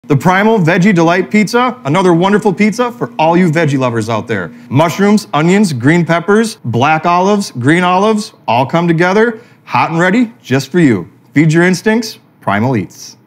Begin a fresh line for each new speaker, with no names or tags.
The Primal Veggie Delight Pizza, another wonderful pizza for all you veggie lovers out there. Mushrooms, onions, green peppers, black olives, green olives, all come together, hot and ready just for you. Feed your instincts, Primal Eats.